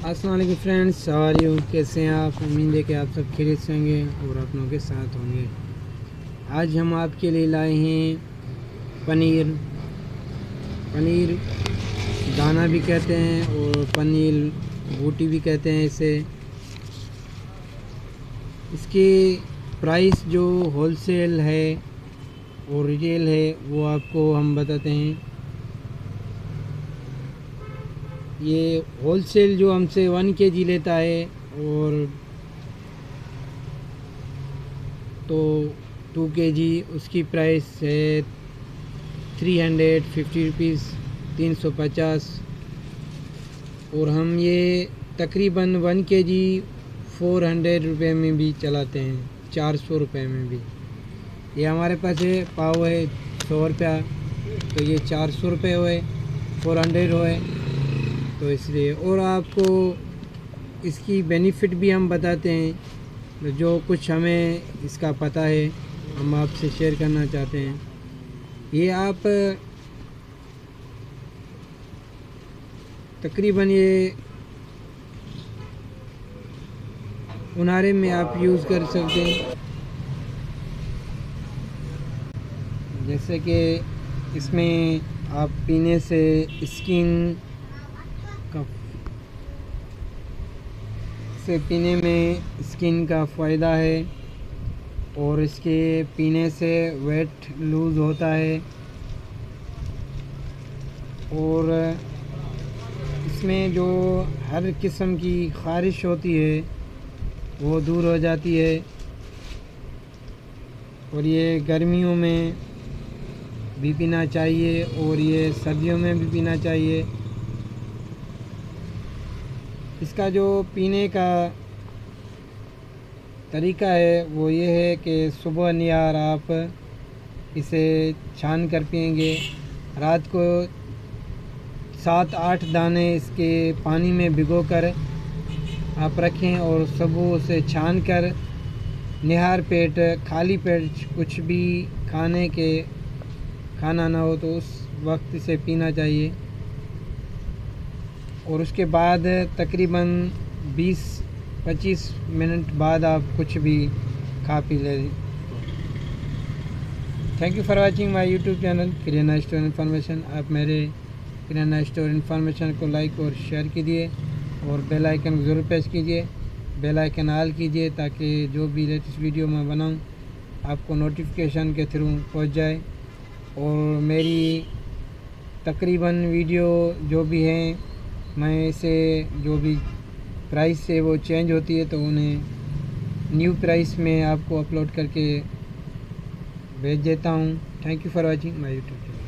अस्सलाम वालेकुम फ्रेंड्स, सवाल यू कैसे हैं आप। उम्मीद है कि आप सब खैरियत से होंगे और अपनों के साथ होंगे। आज हम आपके लिए लाए हैं पनीर दाना भी कहते हैं और पनीर बूटी भी कहते हैं इसे। इसकी प्राइस जो होलसेल है और रिटेल है वो आपको हम बताते हैं। ये होलसेल जो हमसे 1 kg लेता है और तो 2 kg उसकी प्राइस है 350 रुपीज़, 350। और हम ये तकरीबन 1 kg 400 रुपये में भी चलाते हैं, 400 रुपये में भी। ये हमारे पास है पाव है 100 रुपया, तो ये 400 रुपये हुए, 400 हुए, तो इसलिए। और आपको इसकी बेनिफिट भी हम बताते हैं, जो कुछ हमें इसका पता है हम आपसे शेयर करना चाहते हैं। ये आप तकरीबन ये उन्हारे में आप यूज़ कर सकते हैं। जैसे कि इसमें आप पीने से स्किन से पीने में स्किन का फ़ायदा है और इसके पीने से वेट लूज़ होता है और इसमें जो हर किस्म की ख़ारिश होती है वो दूर हो जाती है। और ये गर्मियों में भी पीना चाहिए और ये सर्दियों में भी पीना चाहिए। इसका जो पीने का तरीका है वो ये है कि सुबह निहार आप इसे छान कर पिएंगे। रात को 7-8 दाने इसके पानी में भिगोकर आप रखें और सुबह उसे छान कर निहार पेट, खाली पेट कुछ भी खाना ना हो तो उस वक्त इसे पीना चाहिए। और उसके बाद तकरीबन 20-25 मिनट बाद आप कुछ भी खा पी लें। Thank you for watching my YouTube channel kirana store information. आप मेरे किराना स्टोर इन्फॉर्मेशन को लाइक और शेयर कीजिए और बेल आइकन ज़रूर प्रेस कीजिए, बेल आइकन ऑल कीजिए ताकि जो भी लेटेस्ट वीडियो मैं बनाऊं आपको नोटिफिकेशन के थ्रू पहुंच जाए। और मेरी तकरीबन वीडियो जो भी हैं मैं इसे जो भी प्राइस है वो चेंज होती है तो उन्हें न्यू प्राइस में आपको अपलोड करके भेज देता हूँ। Thank you for watching my YouTube channel.